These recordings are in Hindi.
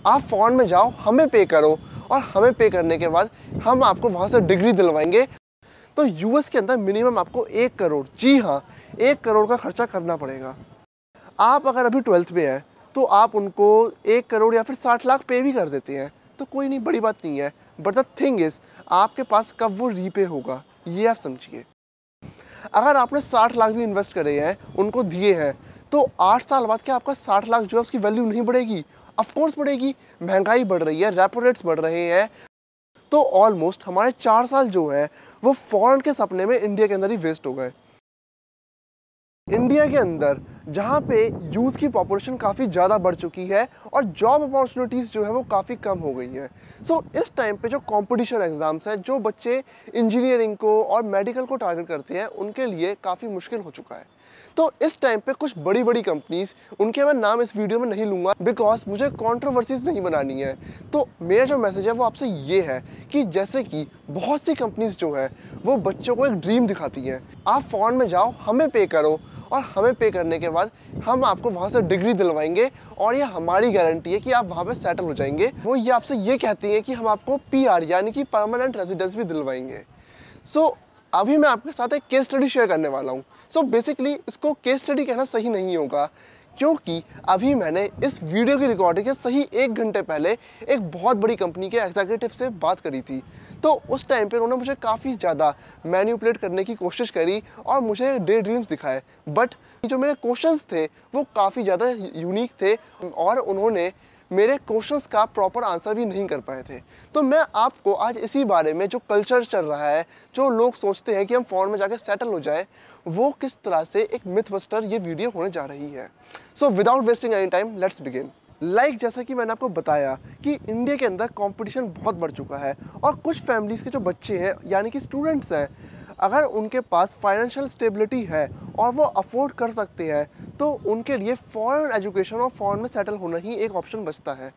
आप फॉरेन में जाओ, हमें पे करो और हमें पे करने के बाद हम आपको वहाँ से डिग्री दिलवाएंगे। तो यूएस के अंदर मिनिमम आपको 1 करोड़, जी हाँ 1 करोड़ का खर्चा करना पड़ेगा। आप अगर अभी 12th में हैं तो आप उनको 1 करोड़ या फिर 60 लाख पे भी कर देते हैं, तो कोई नहीं, बड़ी बात नहीं है। बट द थिंग इज़ आपके पास कब वो रीपे होगा, ये आप समझिए। अगर आपने 60 लाख भी इन्वेस्ट करे हैं, उनको दिए हैं, तो 8 साल बाद क्या आपका 60 लाख जो है उसकी वैल्यू नहीं बढ़ेगी? ऑफकोर्स बढ़ेगी। महंगाई बढ़ रही है, रेपो रेट्स बढ़ रहे हैं, तो ऑलमोस्ट हमारे 4 साल जो है वो फॉरेन के सपने में इंडिया के अंदर ही वेस्ट हो गए। इंडिया के अंदर जहाँ पे यूथ की पॉपुलेशन काफ़ी ज़्यादा बढ़ चुकी है और जॉब अपॉर्चुनिटीज़ जो है वो काफ़ी कम हो गई हैं। सो इस टाइम पे जो कंपटीशन एग्ज़ाम्स हैं, जो बच्चे इंजीनियरिंग को और मेडिकल को टारगेट करते हैं, उनके लिए काफ़ी मुश्किल हो चुका है। तो इस टाइम पे कुछ बड़ी बड़ी कंपनीज़, उनके मैं नाम इस वीडियो में नहीं लूँगा बिकॉज मुझे कंट्रोवर्सीज़ नहीं बनानी है। तो मेरा जो मैसेज है वो आपसे ये है कि जैसे कि बहुत सी कंपनीज़ जो है वो बच्चों को एक ड्रीम दिखाती हैं। आप फॉरेन में जाओ, हमें पे करो और हमें पे करने के बाद हम आपको वहाँ से डिग्री दिलवाएंगे और ये हमारी गारंटी है कि आप वहाँ पे सेटल हो जाएंगे। वो ये आपसे ये कहती हैं कि हम आपको पीआर यानी कि परमानेंट रेजिडेंस भी दिलवाएंगे। सो अभी मैं आपके साथ एक केस स्टडी शेयर करने वाला हूँ। सो बेसिकली इसको केस स्टडी कहना सही नहीं होगा, क्योंकि अभी मैंने इस वीडियो की रिकॉर्डिंग के सही 1 घंटे पहले एक बहुत बड़ी कंपनी के एग्जीक्यूटिव से बात करी थी। तो उस टाइम पे उन्होंने मुझे काफ़ी ज़्यादा मैनिपुलेट करने की कोशिश करी और मुझे डे ड्रीम्स दिखाए, बट जो मेरे क्वेश्चंस थे वो काफ़ी ज़्यादा यूनिक थे और उन्होंने मेरे क्वेश्चंस का प्रॉपर आंसर भी नहीं कर पाए थे। तो मैं आपको आज इसी बारे में, जो कल्चर चल रहा है, जो लोग सोचते हैं कि हम फॉरेन में जाकर सेटल हो जाए, वो किस तरह से एक मिथ बस्टर ये वीडियो होने जा रही है। So without wasting any time let's begin. जैसा कि मैंने आपको बताया कि इंडिया के अंदर कंपटीशन बहुत बढ़ चुका है और कुछ फैमिलीज़ के जो बच्चे हैं यानी कि स्टूडेंट्स हैं, अगर उनके पास फाइनेंशियल स्टेबिलिटी है और वो अफोर्ड कर सकते हैं, तो उनके लिए फॉरेन एजुकेशन और फॉरेन में सेटल होना ही एक ऑप्शन बचता है।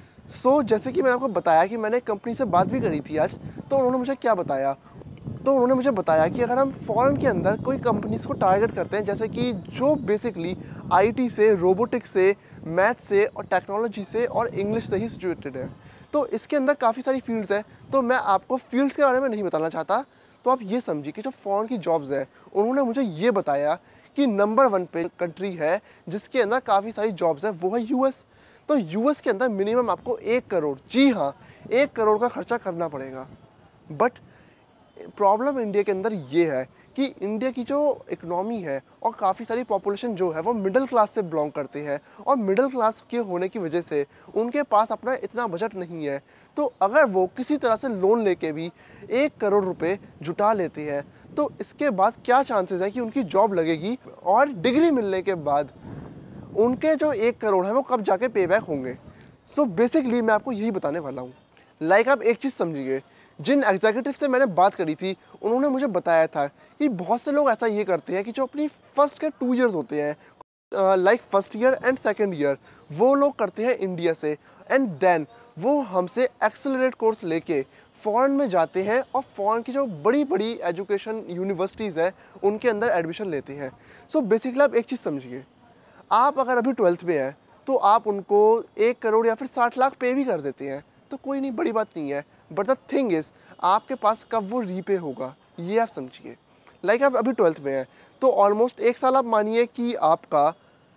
सो जैसे कि मैंने आपको बताया कि मैंने कंपनी से बात भी करी थी आज, तो उन्होंने मुझे क्या बताया, तो उन्होंने मुझे बताया कि अगर हम फॉरेन के अंदर कोई कंपनीज़ को टारगेट करते हैं, जैसे कि जो बेसिकली आईटी से, रोबोटिक्स से, मैथ से और टेक्नोलॉजी से और इंग्लिश से ही सिचुएटेड है, तो इसके अंदर काफ़ी सारी फील्ड्स हैं। तो मैं आपको फील्ड्स के बारे में नहीं बताना चाहता। तो आप ये समझिए कि जो फॉरेन की जॉब्स है, उन्होंने मुझे ये बताया कि नंबर 1 पे कंट्री है जिसके अंदर काफ़ी सारी जॉब्स है, वो है यूएस। तो यूएस के अंदर मिनिमम आपको 1 करोड़, जी हाँ 1 करोड़ का खर्चा करना पड़ेगा। बट प्रॉब्लम इंडिया के अंदर ये है कि इंडिया की जो इकोनॉमी है और काफ़ी सारी पॉपुलेशन जो है वो मिडिल क्लास से बिलोंग करते हैं और मिडिल क्लास के होने की वजह से उनके पास अपना इतना बजट नहीं है। तो अगर वो किसी तरह से लोन लेके भी 1 करोड़ रुपए जुटा लेते हैं, तो इसके बाद क्या चांसेस है कि उनकी जॉब लगेगी और डिग्री मिलने के बाद उनके जो 1 करोड़ है वो कब जाके पे बैक होंगे। सो बेसिकली मैं आपको यही बताने वाला हूँ। आप एक चीज़ समझिए, जिन एग्जीक्यूटिव से मैंने बात करी थी, उन्होंने मुझे बताया था कि बहुत से लोग ऐसा ये करते हैं कि जो अपनी फर्स्ट के 2 ईयर्स होते हैं, first year and second year, वो लोग करते हैं इंडिया से, एंड देन वो हमसे एक्सेलरेट कोर्स लेके फॉरेन में जाते हैं और फॉरेन की जो बड़ी बड़ी एजुकेशन यूनिवर्सिटीज़ हैं उनके अंदर एडमिशन लेते हैं। सो बेसिकली आप एक चीज़ समझिए, आप अगर अभी 12th में हैं तो आप उनको 1 करोड़ या फिर 60 लाख पे भी कर देते हैं, तो कोई नहीं, बड़ी बात नहीं है। बट द थिंग इज़ आपके पास कब वो रीपे होगा, ये आप समझिए। आप अभी 12th में हैं तो ऑलमोस्ट 1 साल आप मानिए कि आपका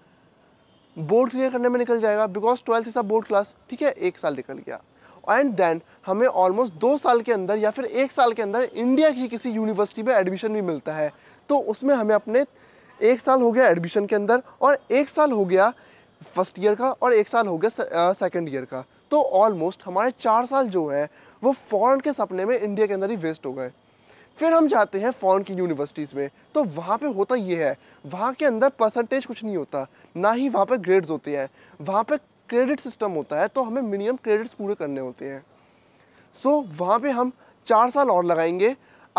बोर्ड क्लियर करने में निकल जाएगा, because 12th is a board class, ठीक है, 1 साल निकल गया। एंड देन हमें ऑलमोस्ट 2 साल के अंदर या फिर 1 साल के अंदर इंडिया की किसी यूनिवर्सिटी में एडमिशन भी मिलता है। तो उसमें हमें अपने 1 साल हो गया एडमिशन के अंदर और 1 साल हो गया फर्स्ट ईयर का और 1 साल हो गया सेकेंड ईयर का। तो ऑलमोस्ट हमारे 4 साल जो है वो फॉरेन के सपने में इंडिया के अंदर ही वेस्ट हो गए। फिर हम जाते हैं फॉरेन की यूनिवर्सिटीज़ में, तो वहाँ पे होता ये है, वहाँ के अंदर परसेंटेज कुछ नहीं होता, ना ही वहाँ पे ग्रेड्स होते हैं, वहाँ पे क्रेडिट सिस्टम होता है, तो हमें मिनिमम क्रेडिट्स पूरे करने होते हैं। सो वहाँ पे हम 4 साल और लगाएंगे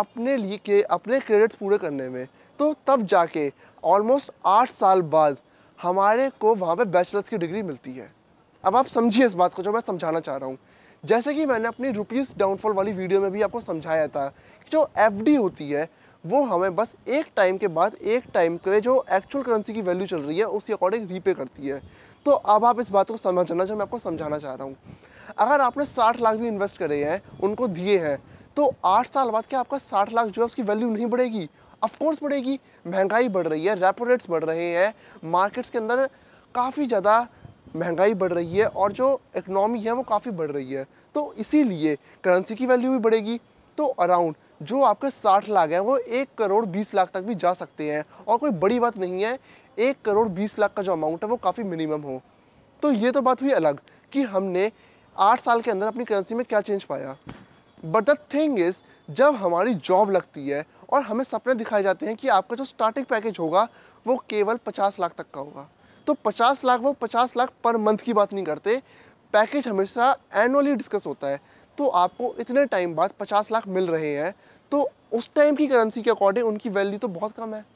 अपने क्रेडिट्स पूरे करने में, तो तब जाके ऑलमोस्ट 8 साल बाद हमारे को वहाँ पे बैचलर्स की डिग्री मिलती है। अब आप समझिए इस बात को जो मैं समझाना चाह रहा हूँ। जैसे कि मैंने अपनी रुपीज़ डाउनफॉल वाली वीडियो में भी आपको समझाया था कि जो एफडी होती है वो हमें बस एक टाइम के बाद, एक टाइम के जो एक्चुअल करेंसी की वैल्यू चल रही है उसके अकॉर्डिंग रीपे करती है। तो अब आप इस बात को समझना जो मैं आपको समझाना चाह रहा हूँ। अगर आपने 60 लाख भी इन्वेस्ट करे हैं, उनको दिए हैं, तो 8 साल बाद क्या आपका 60 लाख जो है उसकी वैल्यू नहीं बढ़ेगी? ऑफ कोर्स बढ़ेगी। महंगाई बढ़ रही है, रेपो रेट्स बढ़ रहे हैं, मार्केट्स के अंदर काफ़ी ज़्यादा महंगाई बढ़ रही है और जो इकनॉमी है वो काफ़ी बढ़ रही है, तो इसीलिए करेंसी की वैल्यू भी बढ़ेगी। तो अराउंड जो आपके 60 लाख हैं वो 1 करोड़ 20 लाख तक भी जा सकते हैं, और कोई बड़ी बात नहीं है 1 करोड़ 20 लाख का जो अमाउंट है वो काफ़ी मिनिमम हो। तो ये तो बात हुई अलग कि हमने 8 साल के अंदर अपनी करेंसी में क्या चेंज पाया। बट द थिंग इज़, जब हमारी जॉब लगती है और हमें सपने दिखाए जाते हैं कि आपका जो स्टार्टिंग पैकेज होगा वो केवल 50 लाख तक का होगा, तो 50 लाख, वो 50 लाख पर मंथ की बात नहीं करते, पैकेज हमेशा एनुअली डिस्कस होता है। तो आपको इतने टाइम बाद 50 लाख मिल रहे हैं, तो उस टाइम की करेंसी के अकॉर्डिंग उनकी वैल्यू तो बहुत कम है।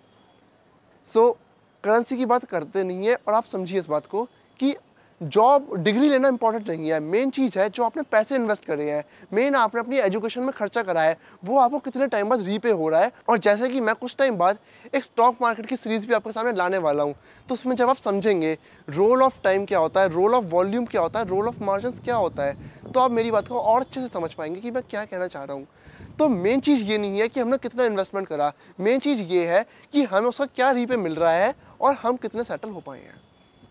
सो करेंसी की बात करते नहीं है। और आप समझिए इस बात को कि जॉब, डिग्री लेना इंपॉर्टेंट नहीं है, मेन चीज़ है जो आपने पैसे इन्वेस्ट करे हैं, मेन आपने अपनी एजुकेशन में खर्चा करा है, वो आपको कितने टाइम बाद रीपे हो रहा है। और जैसे कि मैं कुछ टाइम बाद एक स्टॉक मार्केट की सीरीज़ भी आपके सामने लाने वाला हूँ, तो उसमें जब आप समझेंगे रोल ऑफ टाइम क्या होता है, रोल ऑफ वॉल्यूम क्या होता है, रोल ऑफ मार्जिन क्या होता है, तो आप मेरी बात को और अच्छे से समझ पाएंगे कि मैं क्या कहना चाह रहा हूँ। तो मेन चीज़ ये नहीं है कि हमने कितना इन्वेस्टमेंट करा, मेन चीज़ ये है कि हमें उसका क्या रीपे मिल रहा है और हम कितने सेटल हो पाए हैं।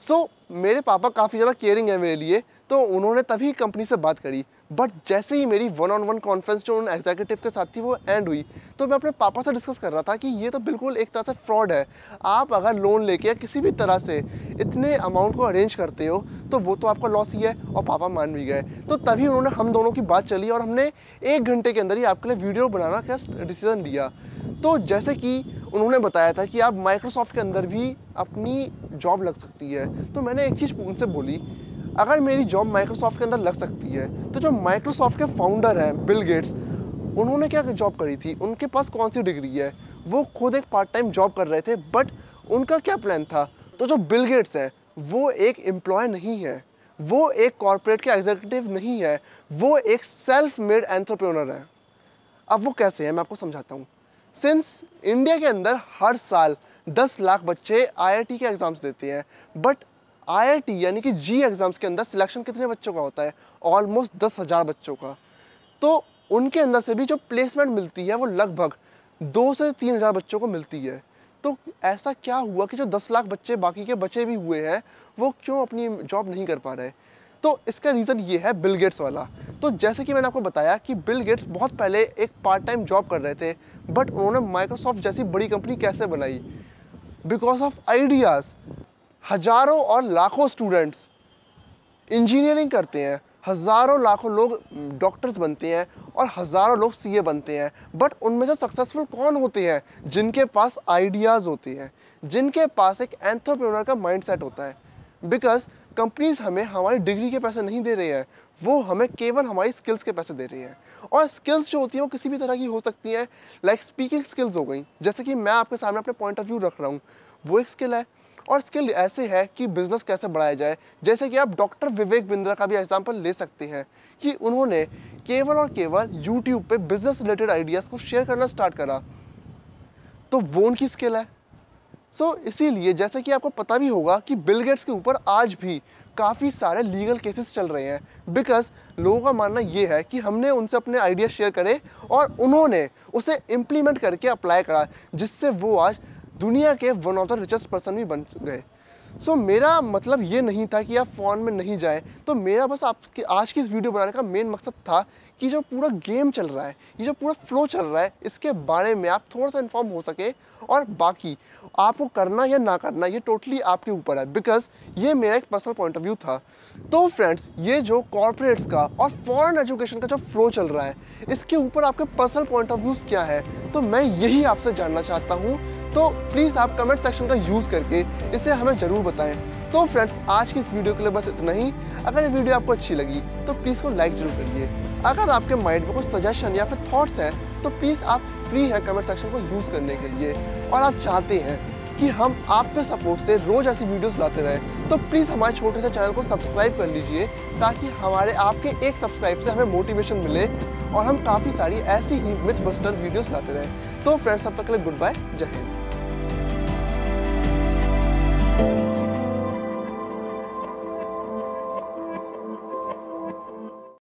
मेरे पापा काफ़ी ज़्यादा केयरिंग है मेरे लिए, तो उन्होंने तभी कंपनी से बात करी। बट जैसे ही मेरी 1-on-1 कॉन्फ्रेंस जो उन एग्जीक्यूटिव के साथ थी वो एंड हुई, तो मैं अपने पापा से डिस्कस कर रहा था कि ये तो बिल्कुल एक तरह से फ्रॉड है। आप अगर लोन लेके या किसी भी तरह से इतने अमाउंट को अरेंज करते हो तो वो तो आपका लॉस ही है। और पापा मान भी गए। तो तभी उन्होंने हम दोनों की बात चली और हमने 1 घंटे के अंदर ही आपके लिए वीडियो बनाना का डिसीजन लिया। तो जैसे कि उन्होंने बताया था कि आप माइक्रोसॉफ्ट के अंदर भी अपनी जॉब लग सकती है, तो मैंने एक चीज़ उनसे बोली, अगर मेरी जॉब माइक्रोसॉफ्ट के अंदर लग सकती है तो जो माइक्रोसॉफ्ट के फाउंडर हैं बिल गेट्स, उन्होंने क्या जॉब करी थी, उनके पास कौन सी डिग्री है, वो खुद एक पार्ट टाइम जॉब कर रहे थे, बट उनका क्या प्लान था। तो जो बिल गेट्स हैं वो एक एम्प्लॉय नहीं है, वो एक कॉर्पोरेट के एग्जीक्यूटिव नहीं है, वो एक सेल्फ मेड एंटरप्रेन्योर है। अब वो कैसे है मैं आपको समझाता हूँ। सिंस इंडिया के अंदर हर साल 10 लाख बच्चे IIT के एग्ज़ाम्स देते हैं, बट IIT यानी कि जी एग्ज़ाम्स के अंदर सिलेक्शन कितने बच्चों का होता है, ऑलमोस्ट 10,000 बच्चों का। तो उनके अंदर से भी जो प्लेसमेंट मिलती है वो लगभग 2 से 3,000 बच्चों को मिलती है। तो ऐसा क्या हुआ कि जो 10 लाख बच्चे बाकी के बचे भी हुए हैं वो क्यों अपनी जॉब नहीं कर पा रहे। तो इसका रीज़न ये है बिल गेट्स वाला। तो जैसे कि मैंने आपको बताया कि बिल गेट्स बहुत पहले एक पार्ट टाइम जॉब कर रहे थे, बट उन्होंने माइक्रोसॉफ्ट जैसी बड़ी कंपनी कैसे बनाई, बिकॉज ऑफ आइडियाज़। हज़ारों और लाखों स्टूडेंट्स इंजीनियरिंग करते हैं, हज़ारों लाखों लोग डॉक्टर्स बनते हैं और हज़ारों लोग CA बनते हैं, बट उनमें से सक्सेसफुल कौन होते हैं, जिनके पास आइडियाज़ होते हैं, जिनके पास एक एंटरप्रेन्योर का माइंडसेट होता है। बिकॉज कंपनीज हमें हमारी डिग्री के पैसे नहीं दे रहे हैं, वो हमें केवल हमारी स्किल्स के पैसे दे रही हैं। और स्किल्स जो होती हैं वो किसी भी तरह की हो सकती हैं, लाइक स्पीकिंग स्किल्स हो गई, जैसे कि मैं आपके सामने अपने पॉइंट ऑफ व्यू रख रहा हूँ, वो एक स्किल है। और स्किल ऐसे है कि बिजनेस कैसे बढ़ाया जाए, जैसे कि आप डॉक्टर विवेक बिंद्रा का भी एग्जांपल ले सकते हैं कि उन्होंने केवल और केवल यूट्यूब पे बिजनेस रिलेटेड आइडियाज़ को शेयर करना स्टार्ट करा, तो वो उनकी स्किल है। इसीलिए जैसे कि आपको पता भी होगा कि बिल गेट्स के ऊपर आज भी काफ़ी सारे लीगल केसेस चल रहे हैं, बिकॉज लोगों का मानना ये है कि हमने उनसे अपने आइडिया शेयर करे और उन्होंने उसे इम्प्लीमेंट करके अप्लाई करा, जिससे वो आज दुनिया के one of the richest person भी बन गए। मेरा मतलब ये नहीं था कि आप फ़ॉरेन में नहीं जाएं, तो मेरा बस आपके आज की इस वीडियो बनाने का मेन मकसद था कि जो पूरा गेम चल रहा है, ये जो पूरा फ्लो चल रहा है, इसके बारे में आप थोड़ा सा इन्फॉर्म हो सके, और बाकी आपको करना या ना करना ये टोटली आपके ऊपर है, बिकॉज ये मेरा एक पर्सनल पॉइंट ऑफ व्यू था। तो फ्रेंड्स, ये जो कॉर्पोरेट्स का और फॉरेन एजुकेशन का जो फ्लो चल रहा है, इसके ऊपर आपके पर्सनल पॉइंट ऑफ व्यूज़ क्या है, तो मैं यही आपसे जानना चाहता हूँ। तो प्लीज़ आप कमेंट सेक्शन का यूज़ करके इसे हमें ज़रूर बताएं। तो फ्रेंड्स, आज की इस वीडियो के लिए बस इतना ही। अगर ये वीडियो आपको अच्छी लगी तो प्लीज़ को लाइक जरूर करिए। अगर आपके माइंड में कुछ सजेशन या फिर थॉट्स हैं तो प्लीज़ आप फ्री हैं कमेंट सेक्शन को यूज़ करने के लिए, और आप चाहते हैं कि हम आपके सपोर्ट से रोज़ ऐसी वीडियोस लाते रहें, तो प्लीज़ हमारे छोटे से चैनल को सब्सक्राइब कर लीजिए, ताकि हमारे आपके एक सब्सक्राइब से हमें मोटिवेशन मिले और हम काफ़ी सारी ऐसी ही मिथ बस्टर वीडियोस लाते रहें। तो फ्रेंड्स, तब तक के लिए गुड बाय, जय हिंद।